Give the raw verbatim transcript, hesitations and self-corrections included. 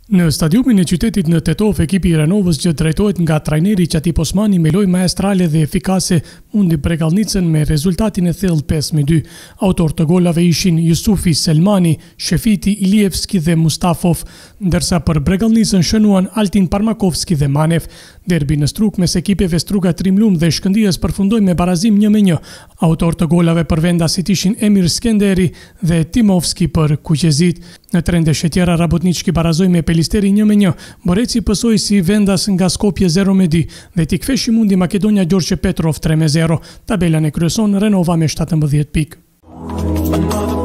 Në stadiumin e qytetit në Tetov, ekipi i Renovës që drejtohet nga trajneri Qatip Osmani me lojë maestrale dhe efikase mundi Bregalnicën me rezultatin e thellë pesë me dy. Autor të golave ishin Jusufi Selmani, Shefiti Ilievski dhe Mustafov, ndërsa për Bregalnicën shënuan Altin Parmakovski dhe Manev. Derbi në Struk mes ekipeve Struga Trimlum dhe Shkëndijës përfundoi me barazim një me një. Autor të golave për vendasit ishin Emir Skenderi dhe Timovski për Kuqezit. Në tre ndeshje tjera Rabotnički barazoi me Pelisteri një me një, Boreci pësoi si vendas nga Skopje zero me dy dhe t'i ktheshi mundi Makedonia Gjorgje Petrov tre me zero. Tabela e kryeson Renova me shtatëmbëdhjetë pikë.